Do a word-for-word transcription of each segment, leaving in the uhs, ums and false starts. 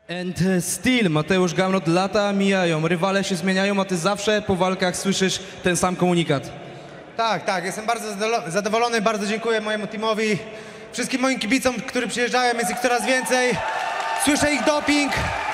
And still, Mateusz Gamrot, lata mijają, rywale się zmieniają, a ty zawsze po walkach słyszysz ten sam komunikat. Tak, tak, jestem bardzo zadowolony, bardzo dziękuję mojemu teamowi, wszystkim moim kibicom, którzy przyjeżdżają, jest ich coraz więcej. Słyszę ich doping,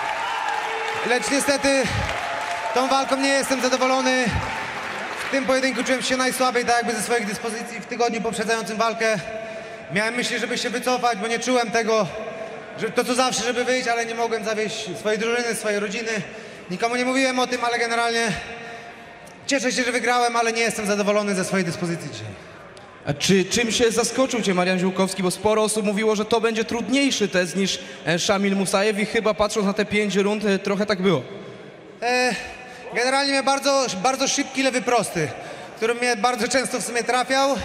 lecz niestety tą walką nie jestem zadowolony. W tym pojedynku czułem się najsłabiej, tak jakby ze swoich dyspozycji w tygodniu poprzedzającym walkę. Miałem myśli, żeby się wycofać, bo nie czułem tego, że to co zawsze, żeby wyjść, ale nie mogłem zawieść swojej drużyny, swojej rodziny. Nikomu nie mówiłem o tym, ale generalnie cieszę się, że wygrałem, ale nie jestem zadowolony ze swojej dyspozycji dzisiaj. A czy czym się zaskoczył cię Marian Ziółkowski, bo sporo osób mówiło, że to będzie trudniejszy test niż Szamil Musajew i chyba patrząc na te pięć rund trochę tak było. E, generalnie miał bardzo, bardzo szybki lewy prosty, który mnie bardzo często w sumie trafiał.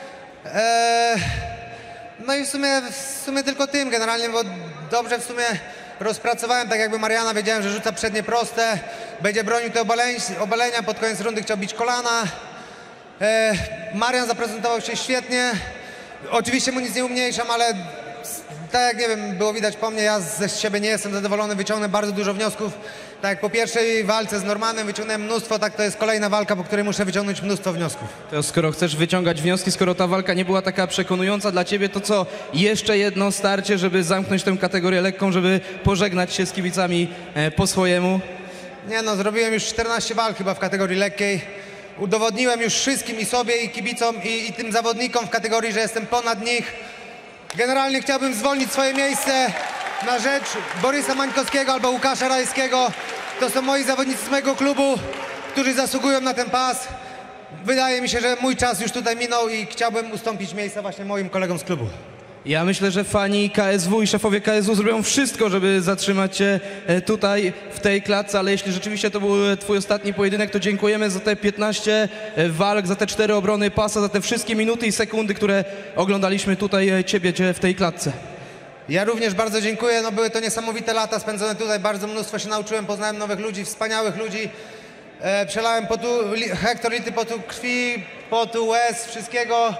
E, no i w sumie, w sumie tylko tym generalnie, bo dobrze w sumie rozpracowałem tak jakby Mariana, wiedziałem, że rzuca przednie proste, będzie bronił te obaleń, obalenia, pod koniec rundy chciał bić kolana. E, Marian zaprezentował się świetnie, oczywiście mu nic nie umniejszam, ale tak jak nie wiem, było widać po mnie, ja ze siebie nie jestem zadowolony, wyciągnę bardzo dużo wniosków. Tak jak po pierwszej walce z Normanem wyciągnąłem mnóstwo, tak to jest kolejna walka, po której muszę wyciągnąć mnóstwo wniosków. To skoro chcesz wyciągać wnioski, skoro ta walka nie była taka przekonująca dla ciebie, to co, jeszcze jedno starcie, żeby zamknąć tę kategorię lekką, żeby pożegnać się z kibicami e, po swojemu? Nie no, zrobiłem już czternaście walk chyba w kategorii lekkiej. Udowodniłem już wszystkim i sobie, i kibicom, i, i tym zawodnikom w kategorii, że jestem ponad nich. Generalnie chciałbym zwolnić swoje miejsce na rzecz Borysa Mańkowskiego albo Łukasza Rajskiego. To są moi zawodnicy z mojego klubu, którzy zasługują na ten pas. Wydaje mi się, że mój czas już tutaj minął i chciałbym ustąpić miejsca właśnie moim kolegom z klubu. Ja myślę, że fani K S W i szefowie K S W zrobią wszystko, żeby zatrzymać cię tutaj w tej klatce, ale jeśli rzeczywiście to był twój ostatni pojedynek, to dziękujemy za te piętnaście walk, za te cztery obrony pasa, za te wszystkie minuty i sekundy, które oglądaliśmy tutaj ciebie w tej klatce. Ja również bardzo dziękuję, no były to niesamowite lata spędzone tutaj, bardzo mnóstwo się nauczyłem, poznałem nowych ludzi, wspaniałych ludzi. E, przelałem potu, li, hektolitry potu krwi, potu, łez, wszystkiego.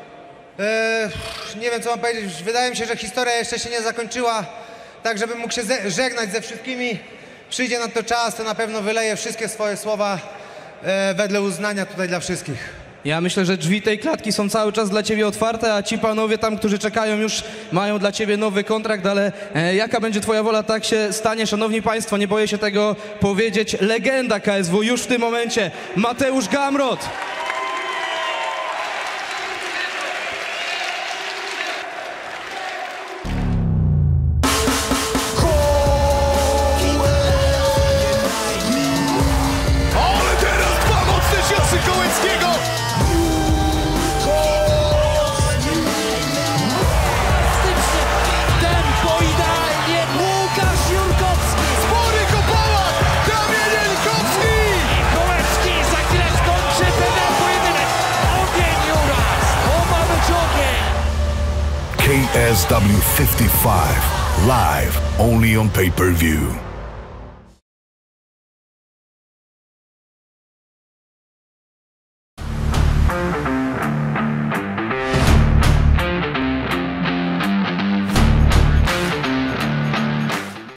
E, nie wiem co mam powiedzieć, wydaje mi się, że historia jeszcze się nie zakończyła, tak żebym mógł się ze, żegnać ze wszystkimi. Przyjdzie na to czas, to na pewno wyleję wszystkie swoje słowa e, wedle uznania tutaj dla wszystkich. Ja myślę, że drzwi tej klatki są cały czas dla ciebie otwarte, a ci panowie tam, którzy czekają, już mają dla ciebie nowy kontrakt, ale e, jaka będzie twoja wola, tak się stanie. Szanowni państwo, nie boję się tego powiedzieć, legenda K S W już w tym momencie, Mateusz Gamrot. K S W fifty-five, live only on pay-per-view.